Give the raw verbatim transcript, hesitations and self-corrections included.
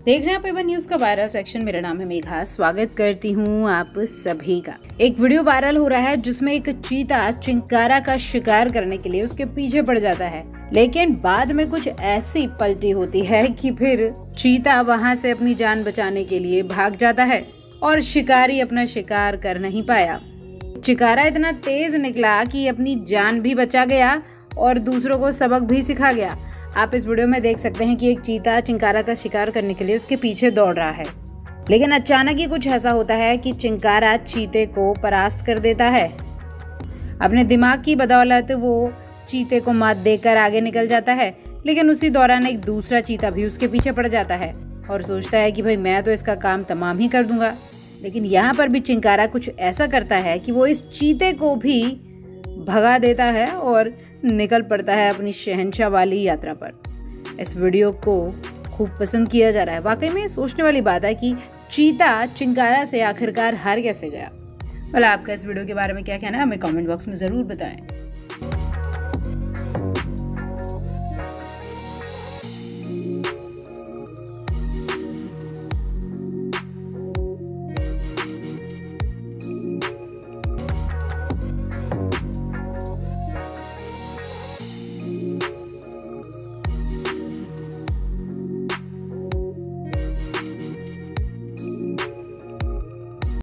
देख रहे हैं आप एवन न्यूज का वायरल सेक्शन। मेरा नाम है मेघा, स्वागत करती हूँ आप सभी का। एक वीडियो वायरल हो रहा है जिसमें एक चीता चिंकारा का शिकार करने के लिए उसके पीछे पड़ जाता है, लेकिन बाद में कुछ ऐसी पलटी होती है कि फिर चीता वहां से अपनी जान बचाने के लिए भाग जाता है और शिकारी अपना शिकार कर नहीं पाया। चिंकारा इतना तेज निकला कि अपनी जान भी बचा गया और दूसरों को सबक भी सिखा गया। आप इस वीडियो में देख सकते हैं कि एक चीता चिंकारा का शिकार करने के लिए उसके पीछे दौड़ रहा है, लेकिन अचानक ही कुछ ऐसा होता है कि चिंकारा चीते को परास्त कर देता है। अपने दिमाग की बदौलत वो चीते को मात देकर आगे निकल जाता है, लेकिन उसी दौरान एक दूसरा चीता भी उसके पीछे पड़ जाता है और सोचता है कि भाई मैं तो इसका काम तमाम ही कर दूंगा। लेकिन यहाँ पर भी चिंकारा कुछ ऐसा करता है कि वो इस चीते को भी भगा देता है और निकल पड़ता है अपनी शहंशाह वाली यात्रा पर। इस वीडियो को खूब पसंद किया जा रहा है। वाकई में सोचने वाली बात है कि चीता चिंकारा से आखिरकार हार कैसे गया। भला आपका इस वीडियो के बारे में क्या कहना है, हमें कमेंट बॉक्स में जरूर बताएं।